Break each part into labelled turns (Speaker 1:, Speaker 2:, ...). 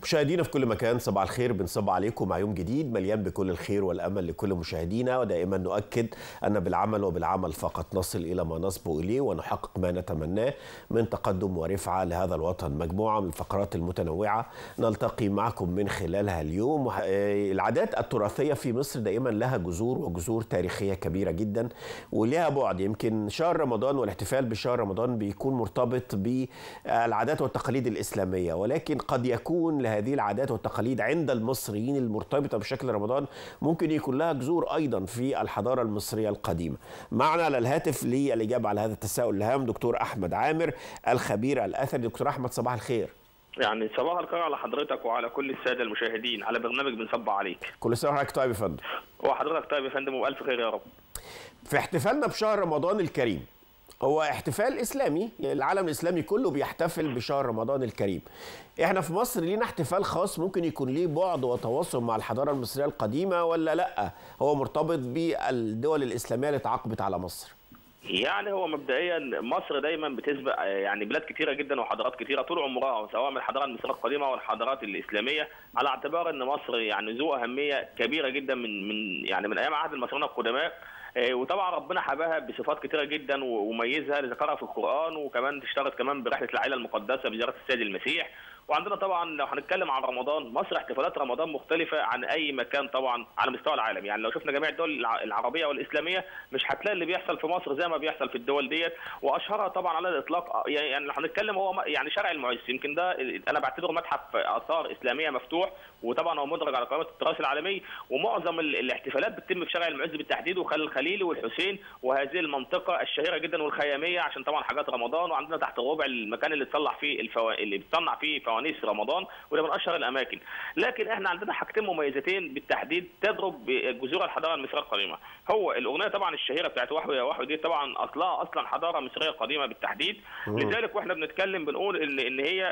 Speaker 1: مشاهدينا في كل مكان، صباح الخير. بنصب عليكم مع يوم جديد مليان بكل الخير والأمل لكل مشاهدينا، ودائما نؤكد أن بالعمل وبالعمل فقط نصل إلى ما نصبو إليه ونحقق ما نتمناه من تقدم ورفعة لهذا الوطن. مجموعة من الفقرات المتنوعة نلتقي معكم من خلالها اليوم. العادات التراثية في مصر دائما لها جذور وجذور تاريخية كبيرة جدا ولها بعد. يمكن شهر رمضان والاحتفال بشهر رمضان بيكون مرتبط بالعادات والتقاليد الإسلامية، ولكن قد يكون هذه العادات والتقاليد عند المصريين المرتبطة بشكل رمضان ممكن يكون لها جذور أيضا في الحضارة المصرية القديمة. معنا على الهاتف للإجابة على هذا التساؤل الهام دكتور أحمد عامر الخبير الأثري. دكتور أحمد صباح الخير.
Speaker 2: يعني صباح الخير على حضرتك وعلى كل السادة المشاهدين على برنامج بنصب عليك.
Speaker 1: كل سنة وحضرتك طيب يا فندم.
Speaker 2: وحضرتك طيب يا فندم وبألف خير يا رب.
Speaker 1: في احتفالنا بشهر رمضان الكريم، هو احتفال إسلامي، العالم الإسلامي كله بيحتفل بشهر رمضان الكريم. احنا في مصر لينا احتفال خاص ممكن يكون ليه بعد وتواصل مع الحضارة المصرية القديمة، ولا لأ هو مرتبط بالدول الإسلامية اللي تعاقبت على مصر؟
Speaker 2: يعني هو مبدئيا مصر دايما بتسبق يعني بلاد كثيره جدا وحضارات كثيره طول عمرها، سواء من الحضاره المصريه القديمه او الحضارات الاسلاميه، على اعتبار ان مصر يعني ذو اهميه كبيره جدا من ايام عهد المصريين القدماء. وطبعا ربنا حباها بصفات كثيره جدا وميزها لذكرها في القران، وكمان تشترط كمان برحله العائله المقدسه بزياره السيد المسيح. وعندنا طبعا لو هنتكلم عن رمضان، مصر احتفالات رمضان مختلفه عن اي مكان طبعا على مستوى العالم. يعني لو شفنا جميع الدول العربيه والاسلاميه مش هتلاقي اللي بيحصل في مصر زي ما بيحصل في الدول ديت، واشهرها طبعا على الاطلاق يعني لو هنتكلم هو يعني شارع المعز. يمكن ده انا بعتبره متحف اثار اسلاميه مفتوح، وطبعا هو مدرج على قائمه التراث العالمي، ومعظم الاحتفالات بتتم في شارع المعز بالتحديد وخان الخليلي والحسين وهذه المنطقه الشهيره جدا والخياميه عشان طبعا حاجات رمضان. وعندنا تحت الربع المكان اللي بتصلح فيه اللي بتصنع فيه فوانيس رمضان، وده من اشهر الاماكن. لكن احنا عندنا حاجتين مميزتين بالتحديد تضرب بجذور الحضاره المصريه القديمه. هو الاغنيه طبعا الشهيره بتاعت وحوي يا وحوي، دي طبعا اصلا حضاره مصريه قديمه بالتحديد. لذلك واحنا بنتكلم بنقول ان هي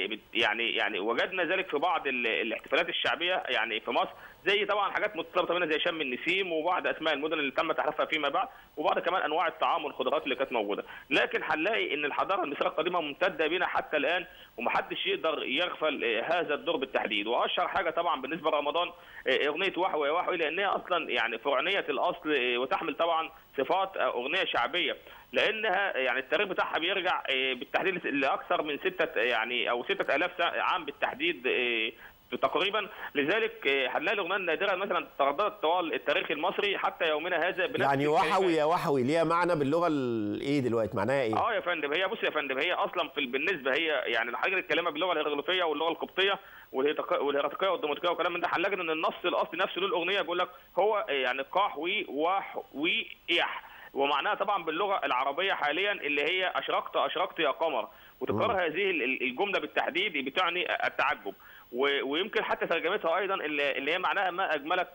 Speaker 2: يعني وجدنا ذلك في بعض الاحتفالات الشعبيه يعني في مصر، زي طبعا حاجات مرتبطه منها زي شم النسيم وبعض اسماء المدن اللي تم تحريفها فيما بعد، وبعض كمان انواع الطعام والخضروات اللي كانت موجوده. لكن هنلاقي ان الحضاره المصريه القديمه ممتده بينا حتى الان، ومحدش يقدر يغفل هذا الدور بالتحديد. واشهر حاجه طبعا بالنسبه لرمضان اغنيه وحوي يا وحوي، لانها اصلا يعني فرعونيه الاصل وتحمل طبعا صفات اغنيه شعبيه، لانها يعني التاريخ بتاعها بيرجع بالتحديد لاكثر من 6000 عام بالتحديد تقريبا. لذلك هنلاقي الاغنيه النادره مثلا ترددت طوال التاريخ المصري حتى يومنا هذا.
Speaker 1: يعني وحوي يا وحوي ليها معنى باللغه ايه دلوقتي؟ معناها ايه؟
Speaker 2: يا فندم، هي بص يا فندم، هي اصلا بالنسبه هي يعني لو حضرتك تتكلمها باللغه الهيروغليفيه واللغه القبطيه والهيراتيقيه والديموتيقيه وكلام من ده، هنلاقي ان النص الاصلي نفسه للاغنيه بيقول لك هو يعني قاح وي واح وي يح، ومعناها طبعا باللغه العربيه حاليا اللي هي اشرقت يا قمر. وتكرر هذه الجمله بالتحديد بتعني التعجب، ويمكن حتى ترجمتها ايضا اللي هي معناها ما اجملك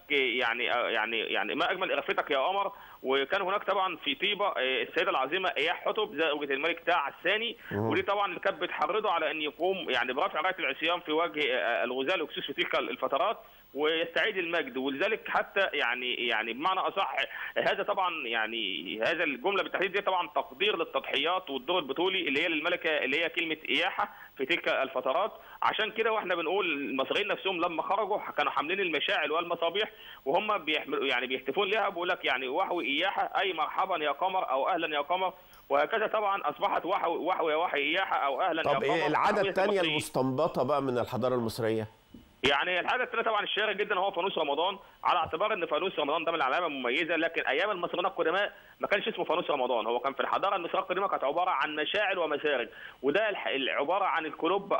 Speaker 2: يعني ما اجمل اغاثتك يا قمر. وكان هناك طبعا في طيبه السيده العظيمه اياح حتب زوجة الملك تاع الثاني، ودي طبعا اللي كانت بتحرضه على ان يقوم يعني برفع رايه العصيان في وجه الغزاة الاكسوس في تلك الفترات ويستعيد المجد. ولذلك حتى يعني بمعنى اصح هذا طبعا يعني هذا الجمله بالتحديد دي طبعا تقدير للتضحيات والدور البطولي اللي هي للملكه اللي هي كلمه اياحه في تلك الفترات. عشان كده واحنا بنقول المصريين نفسهم لما خرجوا كانوا حاملين المشاعل والمصابيح وهم بيحملوا يعني بيحتفون لها، بيقول لك يعني وحوي اياحه اي مرحبا يا قمر او اهلا يا قمر. وهكذا طبعا اصبحت وحوي يا وحي اياحه او اهلا يا قمر.
Speaker 1: طب ايه العاده الثانيه المستنبطه بقى من الحضاره المصريه؟
Speaker 2: يعني الحاجه الثانيه طبعا الشهيره جدا هو فانوس رمضان، على اعتبار ان فانوس رمضان ده من العلامه المميزه. لكن ايام المصريين القدماء ما كانش اسمه فانوس رمضان، هو كان في الحضاره المصريه القديمه كانت عباره عن مشاعل ومسارج، وده عباره عن الكلوب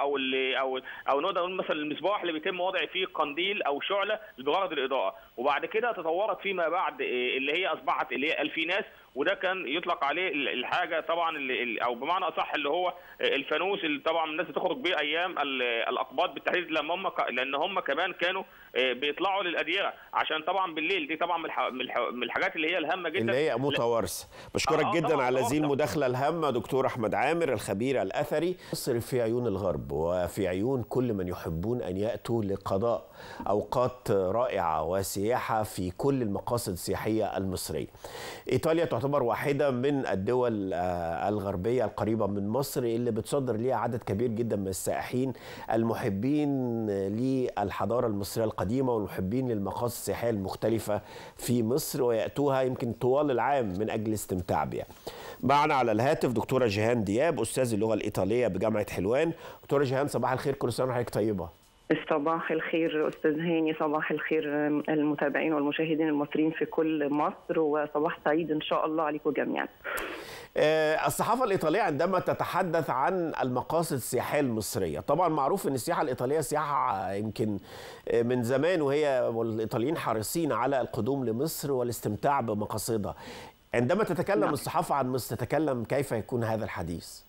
Speaker 2: او نقدر نقول مثلا المصباح اللي بيتم وضع فيه قنديل او شعله بغرض الاضاءه. وبعد كده تطورت فيما بعد اللي هي اصبحت اللي هي الفيناس، وده كان يطلق عليه الحاجه طبعا او بمعنى اصح اللي هو الفانوس اللي طبعا الناس بتخرج بيه ايام الاقباط بالتحديد، لان لان هم كمان كانوا بيطلعوا للاديره عشان طبعا بالليل. دي طبعا من الحاجات اللي هي الهامه جدا،
Speaker 1: اللي هي متوارثه. بشكرك جدا على هذه المداخله الهامه دكتور احمد عامر الخبير الاثري. مصر في عيون الغرب وفي عيون كل من يحبون ان ياتوا لقضاء اوقات رائعه وسياحه في كل المقاصد السياحيه المصريه. ايطاليا تعتبر واحده من الدول الغربيه القريبه من مصر اللي بتصدر ليها عدد كبير جدا من السائحين المحبين للحضاره المصريه القديمه والمحبين للمقاصد السياحيه المختلفه في مصر، وياتوها يمكن طوال العام من اجل الاستمتاع بها. معنا على الهاتف دكتوره جيهان دياب استاذ اللغه الايطاليه بجامعه حلوان. دكتوره جيهان صباح الخير، كل سنه وحضرتك طيبه.
Speaker 3: صباح الخير أستاذ هاني، صباح الخير المتابعين والمشاهدين المصريين في كل مصر، وصباح سعيد إن شاء الله عليكم جميعا.
Speaker 1: الصحافة الإيطالية عندما تتحدث عن المقاصد السياحية المصرية، طبعا معروف أن السياحة الإيطالية سياحة يمكن من زمان وهي والإيطاليين حريصين على القدوم لمصر والاستمتاع بمقاصدها. عندما تتكلم الصحافة عن مصر تتكلم كيف يكون هذا الحديث؟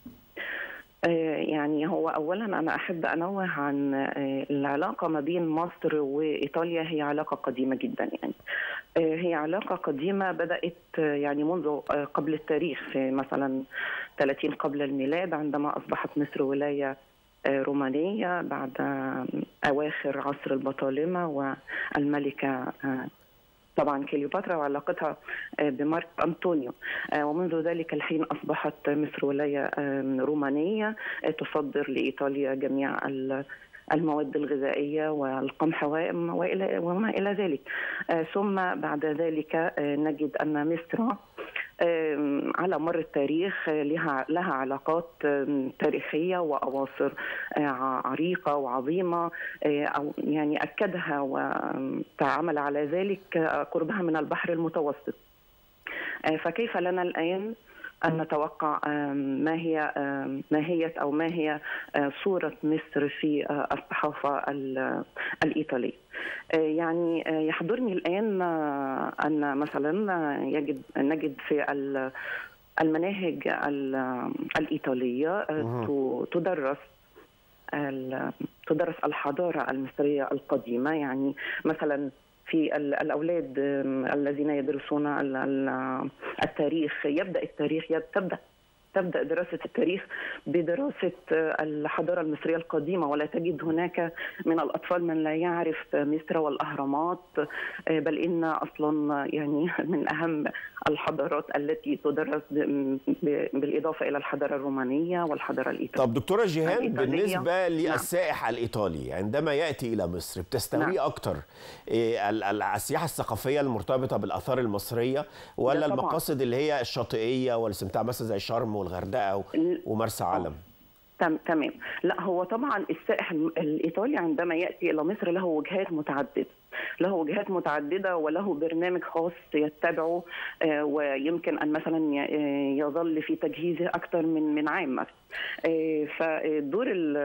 Speaker 3: يعني هو أولا أنا أحب أنوه عن العلاقة ما بين مصر وإيطاليا، هي علاقة قديمة جدا. يعني هي علاقة قديمة بدأت يعني منذ قبل التاريخ، في مثلا 30 قبل الميلاد عندما أصبحت مصر ولاية رومانية بعد أواخر عصر البطالمة والملكة طبعا كليوباترا وعلاقتها بمارك أنطونيو، ومنذ ذلك الحين أصبحت مصر ولاية رومانية تصدر لإيطاليا جميع المواد الغذائية والقمح وما إلى ذلك. ثم بعد ذلك نجد أن مصر على مر التاريخ لها علاقات تاريخية وأواصر عريقة وعظيمة، أو يعني أكدها وتعامل على ذلك قربها من البحر المتوسط. فكيف لنا الآن أن نتوقع ما هي صورة مصر في الصحافة الإيطالية؟ يعني يحضرني الآن أن مثلا نجد في المناهج الإيطالية تدرس الحضارة المصرية القديمة. يعني مثلا في الأولاد الذين يدرسون التاريخ تبدأ دراسة التاريخ بدراسة الحضارة المصرية القديمة، ولا تجد هناك من الأطفال من لا يعرف مصر والأهرامات، بل إن أصلا يعني من أهم الحضارات التي تدرس بالإضافة إلى الحضارة الرومانية والحضارة الإيطالية.
Speaker 1: طب دكتورة جيهان، بالنسبة للسائح الإيطالي عندما يأتي إلى مصر بتستوي أكتر السياحة الثقافية المرتبطة بالآثار المصرية ولا المقاصد اللي هي الشاطئية والاستمتاع مثلا زي شرم والغردقة ومرسى علم؟
Speaker 3: تمام. لا، هو طبعا السائح الإيطالي عندما يأتي إلى مصر له وجهات متعددة وله برنامج خاص يتبعه، ويمكن أن مثلا يظل في تجهيزه أكثر من عام مثلا. فدور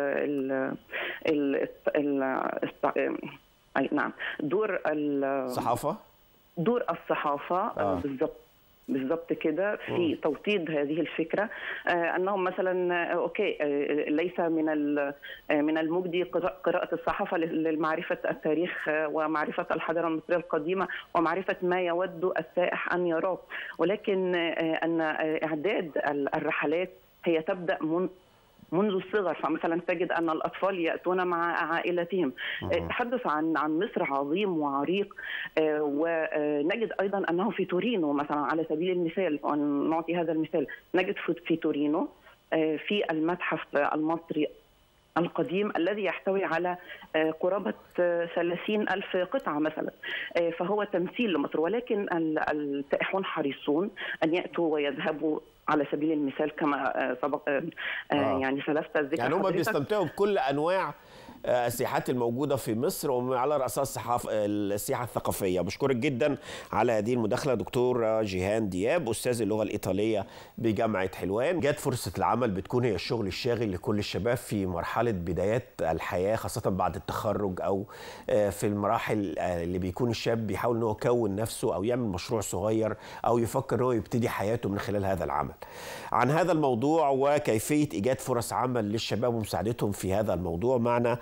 Speaker 3: دور الصحافة بالضبط كده في توطيد هذه الفكرة، أنهم مثلا أوكي ليس من المجدي قراءة الصحافة لمعرفة التاريخ ومعرفة الحضارة المصرية القديمة ومعرفة ما يود السائح أن يراه، ولكن أن إعداد الرحلات هي تبدأ منذ الصغر. فمثلا تجد أن الأطفال يأتون مع عائلتهم. تحدث عن مصر عظيم وعريق، ونجد أيضا أنه في تورينو مثلا على سبيل المثال، ونعطي هذا المثال، نجد في تورينو في المتحف المصري القديم الذي يحتوي على قرابة 30,000 قطعة مثلا، فهو تمثيل لمصر. ولكن السائحون حريصون أن يأتوا ويذهبوا على سبيل المثال كما سبق يعني سلفت الذكر.
Speaker 1: يعني هم بيستمتعوا بكل أنواع السياحات الموجودة في مصر وعلى رأسها السياحة الثقافية. بشكرك جدا على هذه المداخلة دكتور جيهان دياب أستاذ اللغة الإيطالية بجامعة حلوان. جات فرصة العمل بتكون هي الشغل الشاغل لكل الشباب في مرحلة بدايات الحياة، خاصة بعد التخرج أو في المراحل اللي بيكون الشاب بيحاول أنه يكون نفسه أو يعمل مشروع صغير أو يفكر أنه يبتدي حياته من خلال هذا العمل. عن هذا الموضوع وكيفية إيجاد فرص عمل للشباب ومساعدتهم في هذا الموضوع معنا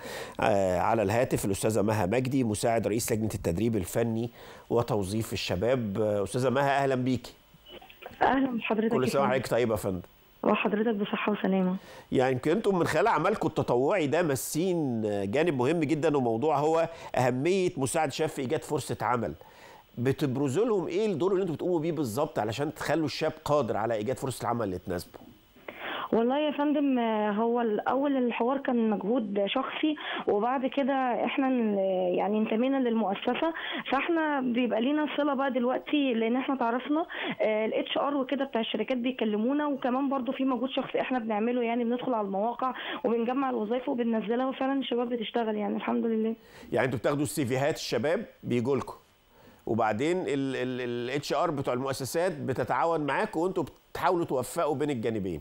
Speaker 1: على الهاتف الأستاذة مها مجدي، مساعد رئيس لجنة التدريب الفني وتوظيف الشباب. أستاذة مها أهلا بيكي.
Speaker 4: اهلا بحضرتك.
Speaker 1: كل سنة وحضرتك طيبة يا فندم.
Speaker 4: وحضرتك بصحة وسلامة.
Speaker 1: يعني يمكن انتم من خلال عملكم التطوعي ده ماسين جانب مهم جدا، وموضوع هو أهمية مساعد شاب في إيجاد فرصة عمل. بتبرزوا لهم ايه الدور اللي انتم بتقوموا بيه بالظبط علشان تخلوا الشاب قادر على ايجاد فرصه العمل اللي تناسبه؟
Speaker 4: والله يا فندم، هو الاول الحوار كان مجهود شخصي، وبعد كده احنا يعني انتمينا للمؤسسه، فاحنا بيبقى لينا صله بقى دلوقتي لان احنا تعرفنا الاتش ار وكده بتاع الشركات بيكلمونا، وكمان برضو في مجهود شخصي احنا بنعمله، يعني بندخل على المواقع وبنجمع الوظائف وبننزلها، وفعلا الشباب بتشتغل يعني الحمد لله.
Speaker 1: يعني انتوا بتاخدوا السيفيهات الشباب بيجوا لكم، وبعدين الاتش ار بتوع المؤسسات بتتعاون معاكم وانتوا بتحاولوا توفقوا بين الجانبين.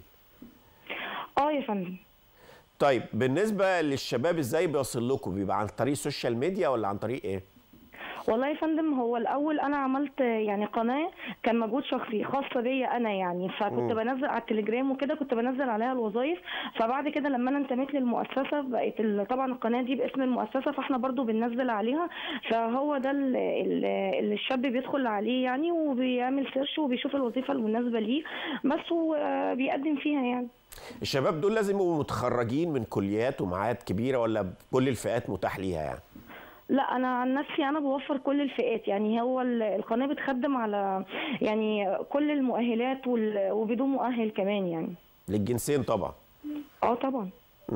Speaker 4: يا فندم.
Speaker 1: طيب بالنسبه للشباب ازاي بيوصل لكم؟ بيبقى عن طريق السوشيال ميديا ولا عن طريق ايه؟
Speaker 4: والله يا فندم، هو الاول انا عملت يعني قناه كان مجهود شخصي خاصه بيا انا، يعني فكنت بنزل على التليجرام وكده، كنت بنزل عليها الوظائف. فبعد كده لما انا انتميت للمؤسسه بقت طبعا القناه دي باسم المؤسسه، فاحنا برضو بننزل عليها. فهو ده اللي الشاب بيدخل عليه يعني، وبيعمل سيرش وبيشوف الوظيفه المناسبه ليه بس، وبيقدم فيها يعني.
Speaker 1: الشباب دول لازم يبقوا متخرجين من كليات ومعاهد كبيره ولا كل الفئات متاح ليها يعني؟
Speaker 4: لا، انا عن نفسي انا بوفر كل الفئات، يعني هو القناه بتخدم على يعني كل المؤهلات وبدون مؤهل كمان يعني.
Speaker 1: للجنسين طبعا؟
Speaker 4: طبعا.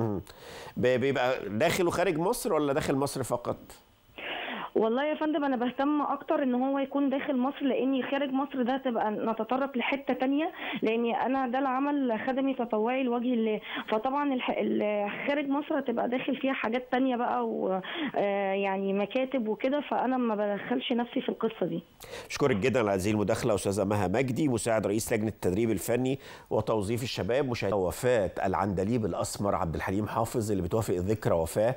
Speaker 1: بيبقى داخل وخارج مصر ولا داخل مصر فقط؟
Speaker 4: والله يا فندم، انا بهتم اكتر ان هو يكون داخل مصر، لاني خارج مصر ده تبقى نتطرق لحته تانية، لاني انا ده العمل خدمي تطوعي لوجه الله. فطبعا خارج مصر هتبقى داخل فيها حاجات تانية بقى، ويعني مكاتب وكده، فانا ما بدخلش نفسي في القصه دي.
Speaker 1: اشكرك جدا على هذه المداخله استاذه مها مجدي، مساعد رئيس لجنه التدريب الفني وتوظيف الشباب. وفاه العندليب الاسمر عبد الحليم حافظ اللي بتوافق ذكرى وفاه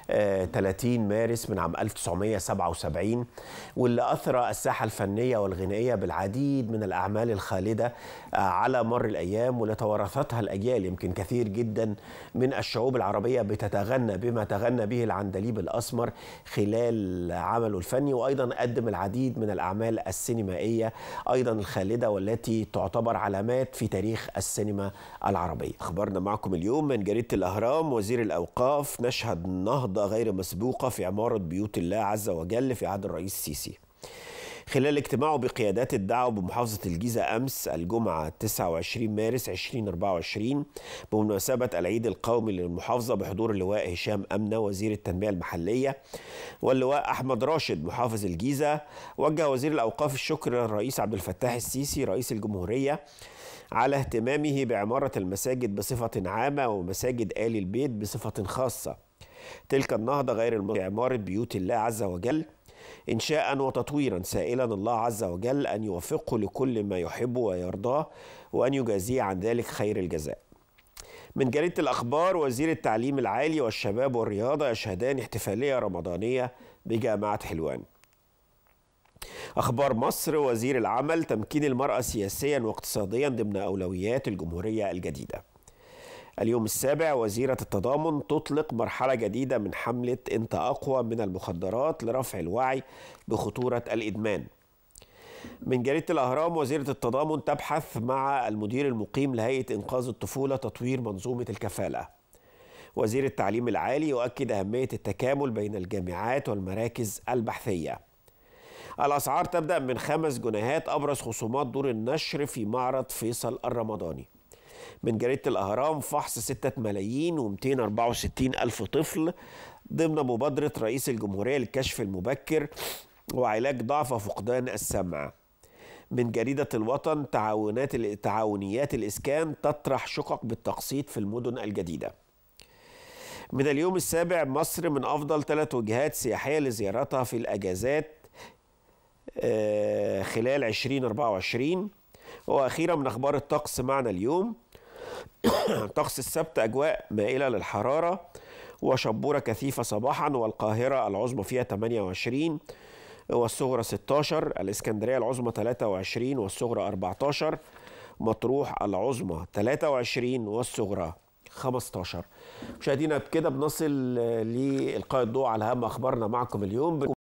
Speaker 1: 30 مارس من عام 1977، واللي أثرى الساحة الفنية والغنائية بالعديد من الأعمال الخالدة على مر الأيام، واللي توارثتها الأجيال. يمكن كثير جدا من الشعوب العربية بتتغنى بما تغنى به العندليب الأسمر خلال عمله الفني، وأيضا قدم العديد من الأعمال السينمائية أيضا الخالدة والتي تعتبر علامات في تاريخ السينما العربية. أخبارنا معكم اليوم من جريدة الأهرام. وزير الأوقاف: نشهد نهضة غير مسبوقة في عمارة بيوت الله عز وجل في عهد الرئيس السيسي. خلال اجتماعه بقيادات الدعوة بمحافظة الجيزة أمس الجمعة 29 مارس 2024 بمناسبة العيد القومي للمحافظة بحضور اللواء هشام أمنة وزير التنمية المحلية واللواء أحمد راشد محافظ الجيزة، وجه وزير الأوقاف الشكر للرئيس عبد الفتاح السيسي رئيس الجمهورية على اهتمامه بعمارة المساجد بصفة عامة ومساجد آل البيت بصفة خاصة. تلك النهضة غير عمارة بيوت الله عز وجل إنشاء وتطويرا، سائلا الله عز وجل أن يوفقه لكل ما يحبه ويرضاه وأن يجازيه عن ذلك خير الجزاء. من جريدة الأخبار: وزير التعليم العالي والشباب والرياضة يشهدان احتفالية رمضانية بجامعة حلوان. أخبار مصر: وزير العمل: تمكين المرأة سياسيا واقتصاديا ضمن أولويات الجمهورية الجديدة. اليوم السابع: وزيرة التضامن تطلق مرحلة جديدة من حملة أنت أقوى من المخدرات لرفع الوعي بخطورة الإدمان. من جريدة الأهرام: وزيرة التضامن تبحث مع المدير المقيم لهيئة إنقاذ الطفولة تطوير منظومة الكفالة. وزير التعليم العالي يؤكد أهمية التكامل بين الجامعات والمراكز البحثية. الأسعار تبدأ من 5 جنيهات، أبرز خصومات دور النشر في معرض فيصل الرمضاني. من جريدة الأهرام: فحص 6,264,000 طفل ضمن مبادرة رئيس الجمهورية للكشف المبكر وعلاج ضعف وفقدان السمع. من جريدة الوطن: تعاونيات الإسكان تطرح شقق بالتقسيط في المدن الجديدة. من اليوم السابع: مصر من أفضل 3 وجهات سياحية لزيارتها في الأجازات خلال 2024. وأخيرا من أخبار الطقس معنا اليوم: طقس السبت أجواء مائلة للحرارة وشبورة كثيفة صباحا، والقاهرة العظمى فيها 28 والصغرى 16، الإسكندرية العظمى 23 والصغرى 14، مطروح العظمى 23 والصغرى 15. مشاهدينا بكده بنصل لإلقاء الضوء على أهم أخبارنا معكم اليوم.